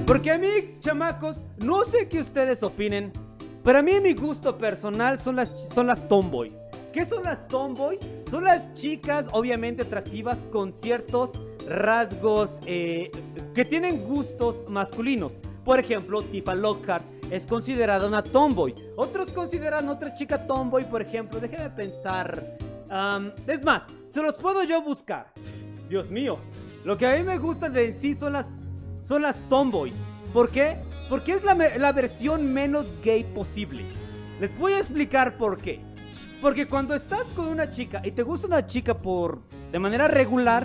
Porque a mí, chamacos, no sé qué ustedes opinen, pero a mí mi gusto personal son las tomboys. ¿Qué son las tomboys? Son las chicas obviamente atractivas con ciertos rasgos que tienen gustos masculinos. Por ejemplo, Tifa Lockhart es considerada una tomboy. Otros consideran otra chica tomboy, por ejemplo. Déjenme pensar. Es más, se los puedo yo buscar. Dios mío. Lo que a mí me gusta de en sí son las tomboys. ¿Por qué? Porque es la versión menos gay posible. Les voy a explicar por qué. Porque cuando estás con una chica y te gusta una chica de manera regular,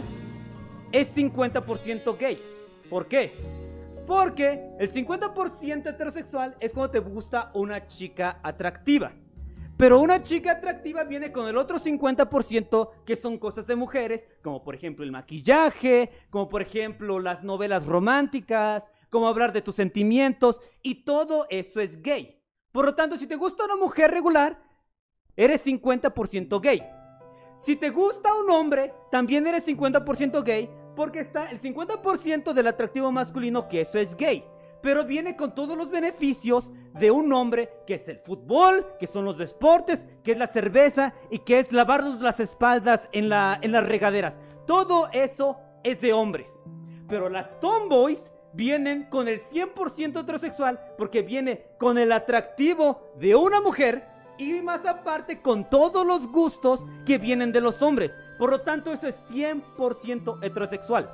es 50% gay. ¿Por qué? Porque el 50% heterosexual es cuando te gusta una chica atractiva. Pero una chica atractiva viene con el otro 50% que son cosas de mujeres, como por ejemplo el maquillaje, como por ejemplo las novelas románticas, como hablar de tus sentimientos, y todo eso es gay. Por lo tanto, si te gusta una mujer regular, eres 50% gay. Si te gusta un hombre, también eres 50% gay, porque está el 50% del atractivo masculino, que eso es gay. Pero viene con todos los beneficios de un hombre, que es el fútbol, que son los deportes, que es la cerveza y que es lavarnos las espaldas en las regaderas. Todo eso es de hombres. Pero las tomboys vienen con el 100% heterosexual, porque viene con el atractivo de una mujer y más aparte con todos los gustos que vienen de los hombres. Por lo tanto, eso es 100% heterosexual.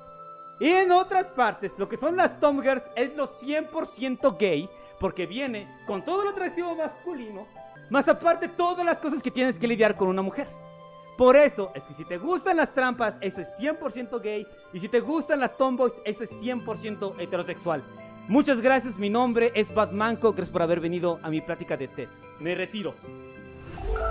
Y en otras partes, lo que son las tomgirls es lo 100% gay, porque viene con todo lo atractivo masculino, más aparte todas las cosas que tienes que lidiar con una mujer. Por eso es que si te gustan las trampas, eso es 100% gay, y si te gustan las tomboys, eso es 100% heterosexual. Muchas gracias, mi nombre es Batmanco, gracias por haber venido a mi plática de TED. Me retiro.